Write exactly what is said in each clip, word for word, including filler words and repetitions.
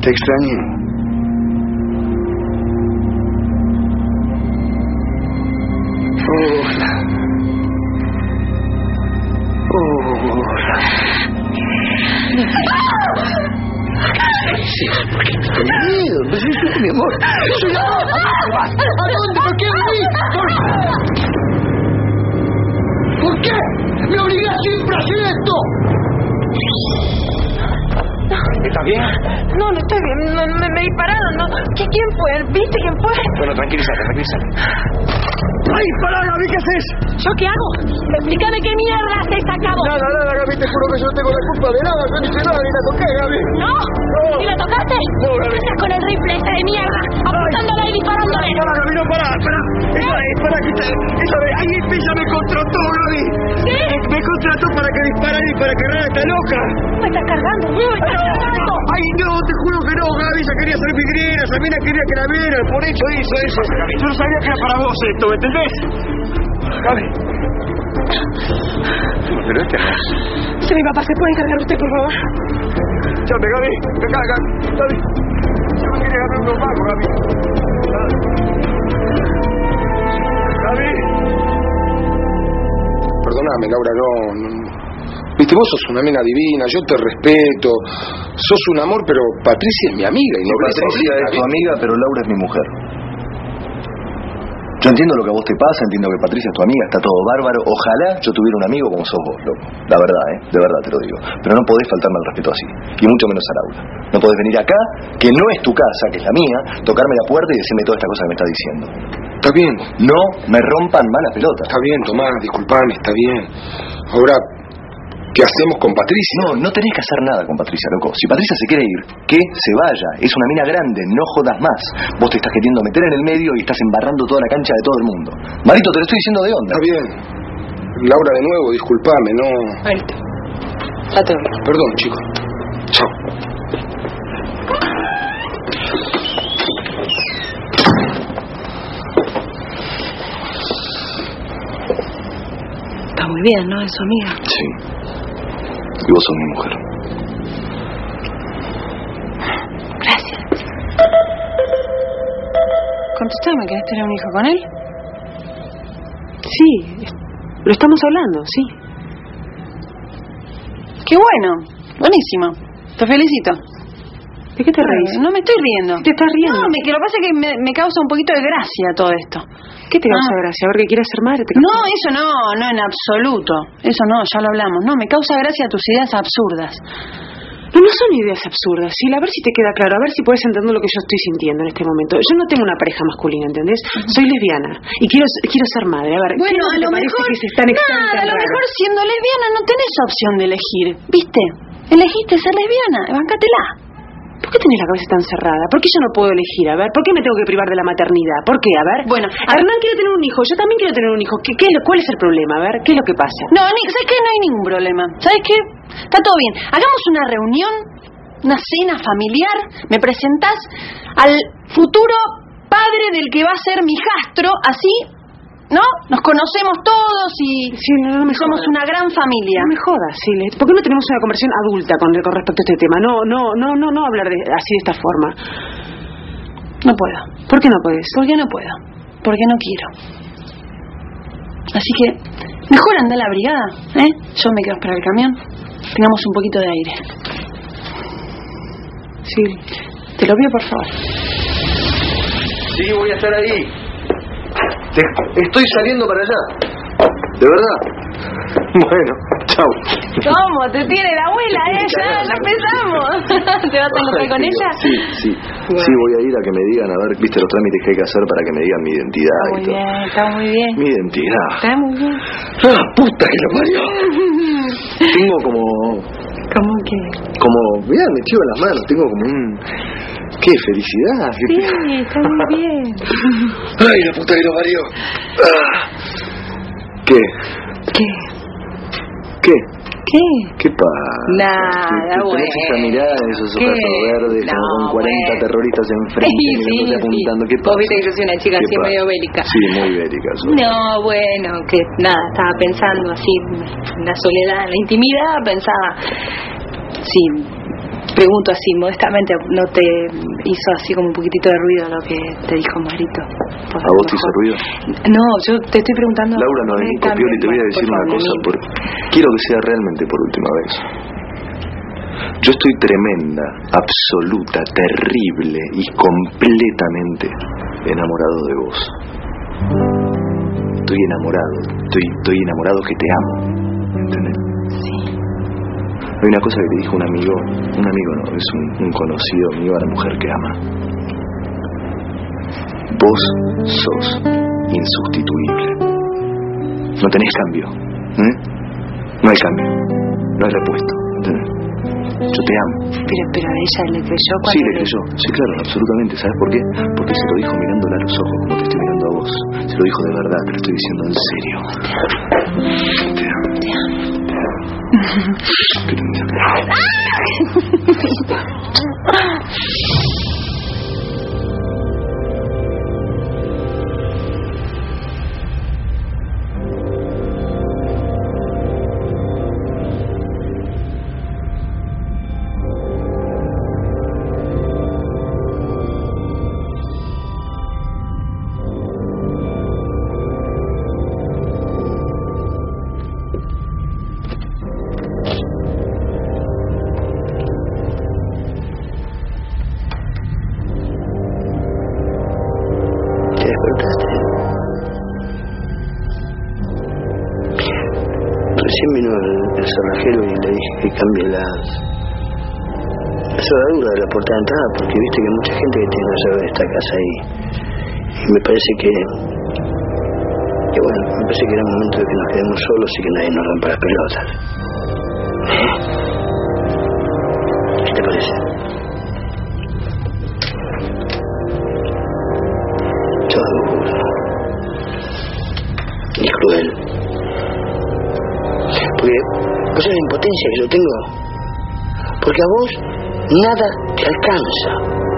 Te extrañé. Hola. Hola. Sí, ¿por qué te tenés miedo? Pues yo soy mi amor. Soy la... ¿A dónde? ¿Por qué venís? ¿Por... ¿Por qué? ¡Me obligás siempre a hacer esto! ¿Estás bien? No, no estoy bien. No, me, me dispararon. No. ¿Qué, ¿Quién fue? ¿Viste quién fue? Bueno, tranquilízate, tranquilízate. ¡Ay, pará, Gaby! ¿Qué haces? ¿Yo qué hago? Explícame qué mierda haces acá vos. Nada, nada, Gaby. Te juro que yo no tengo la culpa de nada. Yo ni sé nada, ni la toqué, Gaby. ¿No? No. ¿Y la tocaste? No, Gaby. ¿Qué haces con el rifle este de mierda? Apuntándole y disparándole. Pará, Gaby, no, pará, pará. Esa es, para que te... Esa vez, ahí ella me contrató, Gaby. ¿Qué? Me contrató para que disparara y para cargar a esta loca. Me estás cargando, me estás cargando. Ay, no, te juro que no, Gaby. Ella quería ser vidriera, Sabina quería que la vieran. Por eso hizo eso. Yo no sabía que era para vos esto, ¿me entendés? Gaby. Pero este no es. Sí, mi papá, ¿se puede encargar usted, por favor? Llame, Gaby. Acá, Gaby. Gaby. Yo no quería ganar un pago, Gaby. Gaby. Perdóname, Laura, no, no... Viste, vos sos una nena divina, yo te respeto, sos un amor, pero Patricia es mi amiga y no Patricia es tu amiga, pero Laura es mi mujer. Yo entiendo lo que a vos te pasa, entiendo que Patricia es tu amiga, está todo bárbaro. Ojalá yo tuviera un amigo como sos vos, loco. La verdad, ¿eh? De verdad te lo digo. Pero no podés faltarme al respeto así, y mucho menos a Laura. No podés venir acá, que no es tu casa, que es la mía, tocarme la puerta y decirme toda esta cosa que me estás diciendo. Está bien. No me rompan más la pelota. Está bien, Tomás, disculpame, está bien. Ahora... ¿qué hacemos con Patricia? No, no tenés que hacer nada con Patricia, loco. Si Patricia se quiere ir, que se vaya. Es una mina grande, no jodas más. Vos te estás queriendo meter en el medio y estás embarrando toda la cancha de todo el mundo. Marito, te lo estoy diciendo de onda. Está bien. Laura, de nuevo, disculpame, no... Marito, date un... Perdón, chicos. Chao. Está muy bien, ¿no? Es su amiga. Sí. Y vos sos mi mujer. Gracias. Contestame, ¿querés tener un hijo con él? Sí, lo estamos hablando, sí. Qué bueno, buenísimo. Te felicito. ¿De qué te reís? No me estoy riendo. ¿Qué te estás riendo? No, me, que lo que pasa es que me, me causa un poquito de gracia todo esto. ¿Qué te causa ah. gracia? ¿A ver que quieres ser madre? ¿Te no, eso no, no en absoluto. Eso no, ya lo hablamos. No, me causa gracia tus ideas absurdas. No, no son ideas absurdas. Sí, a ver si te queda claro, a ver si puedes entender lo que yo estoy sintiendo en este momento. Yo no tengo una pareja masculina, ¿entendés? Uh-huh. Soy lesbiana y quiero quiero ser madre. A ver, bueno, ¿qué a lo mejor que se están nada, a lo mejor siendo lesbiana no tenés opción de elegir, ¿viste? Elegiste ser lesbiana, bancátela. ¿Por qué tenés la cabeza tan cerrada? ¿Por qué yo no puedo elegir? A ver, ¿por qué me tengo que privar de la maternidad? ¿Por qué? A ver. Bueno, a Hernán quiere tener un hijo, yo también quiero tener un hijo. ¿Qué, qué es lo, ¿Cuál es el problema? A ver, ¿qué es lo que pasa? No, ni, ¿sabes qué? No hay ningún problema. ¿Sabes qué? Está todo bien. Hagamos una reunión, una cena familiar. Me presentás al futuro padre del que va a ser mi hijastro, así... ¿no? Nos conocemos todos y sí, no, no me somos jodas. Una gran familia. No me jodas, Siles. ¿Por qué no tenemos una conversación adulta con, con respecto a este tema? No, no, no, no, no hablar de, así de esta forma. No puedo. ¿Por qué no puedes? Porque no puedo. Porque no quiero. Así que mejor anda a la brigada, ¿eh? Yo me quedo a esperar el camión. Tengamos un poquito de aire. Sí. Te lo pido, por favor. Sí, voy a estar ahí. Te, estoy saliendo para allá. De verdad. Bueno, chao. ¿Cómo? Te tiene la abuela, ¿eh? Ya, ya empezamos. ¿Te vas a encontrar con ella? Sí, sí. Bueno. Sí, voy a ir a que me digan, a ver, viste los trámites que hay que hacer para que me digan mi identidad está y todo. Muy bien, está muy bien. Mi identidad. Está muy bien. ¡Ah, puta que lo parió! Tengo como... ¿Cómo qué? Como, mirá, me chivo las manos, tengo como un... ¡Qué felicidad! Sí, está muy bien. ¡Ay, la puta que lo parió! Ah. ¿Qué? ¿Qué? ¿Qué? ¿Qué? ¿Qué pasa? Nada, ¿Qué, bueno. Tenés esa mirada, esos ojos verdes, no, como con cuarenta bueno. terroristas enfrente, sí, sí, apuntando. Sí. ¿Qué pasa? Vos viste que yo soy una chica así medio bélica. Sí, muy bélica. Soy. No, bueno, que nada, estaba pensando así, en la soledad, en la intimidad, pensaba, sí, Pregunto así, modestamente, ¿no te hizo así como un poquitito de ruido lo que te dijo Marito? Pues ¿a vos te hizo ruido? No, yo te estoy preguntando... Laura, no hay copión y te voy a decir una cosa. Por... Quiero que sea realmente por última vez. Yo estoy tremenda, absoluta, terrible y completamente enamorado de vos. Estoy enamorado, estoy, estoy enamorado que te amo, ¿entendés? Sí. Hay una cosa que te dijo un amigo, un amigo no, es un, un conocido mío a la mujer que ama. Vos sos insustituible. No tenés cambio, ¿eh? No hay cambio, no hay repuesto, ¿entendés? Yo te amo. Pero, pero a ella le creyó cuando... Sí, le creyó. Sí, claro, absolutamente. ¿Sabes por qué? Porque se lo dijo mirándola a los ojos, como te estoy mirando a vos. Se lo dijo de verdad, te lo estoy diciendo en serio. Te amo. Te amo. Te amo. ¿Qué tenés acá? Recién vino el, el cerrajero y le dije que cambie las la cerradura de la puerta de entrada, porque viste que hay mucha gente que tiene la llave de esta casa ahí. Y me parece que que bueno, me parece que era el momento de que nos quedemos solos y que nadie nos rompa las pelotas. ¿Eh? ¿Qué te parece? Todo duro y cruel. Porque vos sabés la impotencia que yo tengo. Porque a vos nada te alcanza.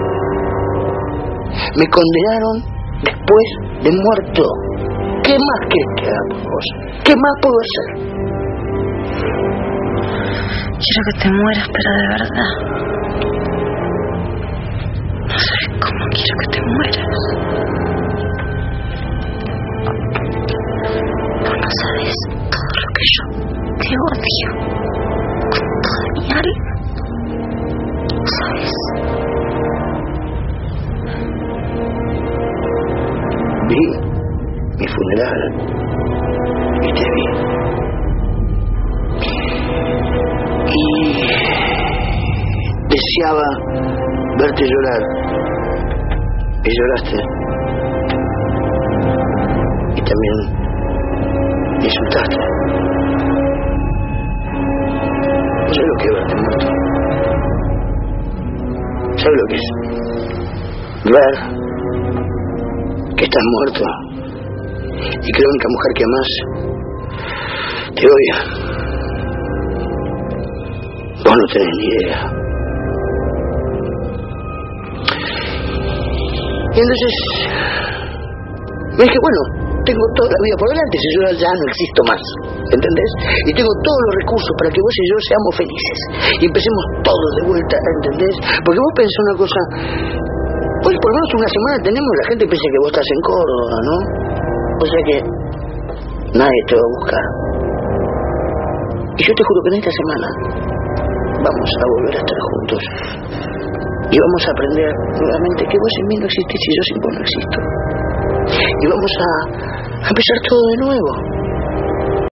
Me condenaron después de muerto. ¿Qué más querés que haga por vos? ¿Qué más puedo hacer? Quiero que te mueras, pero de verdad. No sabes cómo quiero que te mueras. Vos no sabes todo lo que yo te odio con toda mi alma. ¿Sabes? Vi mi funeral y te vi. Y deseaba verte llorar. Y lloraste. Y también insultaste. ¿Sabes lo que es verte muerto? ¿Sabes lo que es? Ver que estás muerto y que la única mujer que amás te odia. Vos no tenés ni idea. Y entonces me dije, bueno, tengo toda la vida por delante, si yo ya no existo más, ¿entendés? Y tengo todos los recursos para que vos y yo seamos felices y empecemos todos de vuelta, ¿entendés? Porque vos pensás una cosa, pues por lo menos una semana tenemos, la gente piensa que vos estás en Córdoba, ¿no? O sea que nadie te va a buscar. Y yo te juro que en esta semana vamos a volver a estar juntos y vamos a aprender nuevamente que vos sin mí no existís y yo sin vos no existo. Y vamos a, a empezar todo de nuevo.